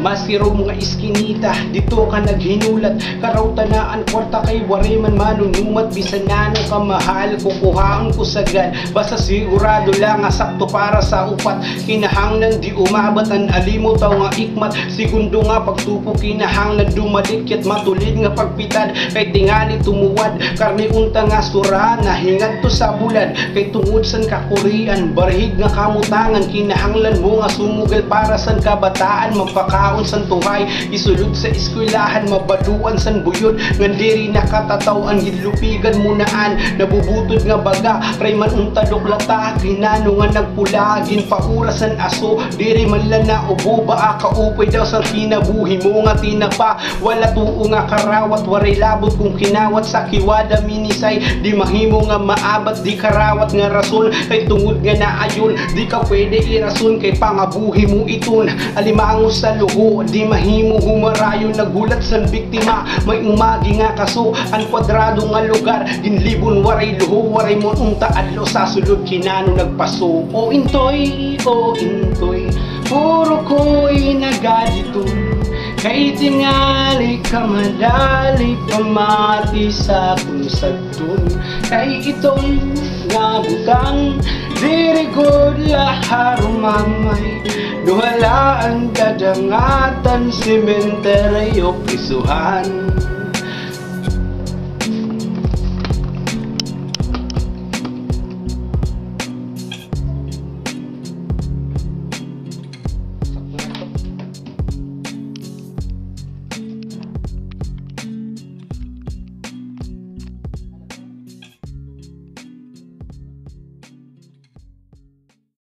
Masiro mga iskinita, dito ka naghinulat. Karautanaan, kwarta kay wariman manunumat. Bisan na ng kamahal, kukuhaan ko sagad. Basta sigurado lang nga sakto para sa upat. Kinahanglan di umabat ang alimutaw nga ikmat. Segundo nga pagtupo, kinahanglan dumalikyat. Matulid nga pagpitad, kay tingali tumuwad. Karne unta nga sura, nahingad to sa bulad. Kay tungod san kakurian, barhig nga kamutangan. Kinahanglan mo nga sumugal para san kabataan. Magpakaon san tuhay, isulod sa eskwelahan. Mabaduan san buyod, ngandiri nakatatawan. Gilupigan munaan, nabubutod nga baga. Rayman unta doklata, kinano nga nagpula. Ginpaura san aso, diri man lang na ubo. Baa kaupay daw sa kinabuhi mo nga tinapa. Wala tuo nga karawat, waray labot kung kinawat. Sa kiwada minisay, di mahimo nga maabat. Di karawat nga rason, kay tungod nga naayon. Di ka pwede irason, kay pangabuhi mo iton. Alimango sa luho, di mahimo humarayon. Nagulat san biktima, may umagi nga kaso. Ang kwadrado nga lugar, ginlibon waray luho. Waray mo unta adlo sa sulod, kinano nagpaso. O intoy, puro ko'y nagaditun. Kay tingali ka madali pamati sa kunsagtun. Kay itong nga butang, dirigod laharumamay. Duhala ang dadangatan, sementeryo, prisuhan.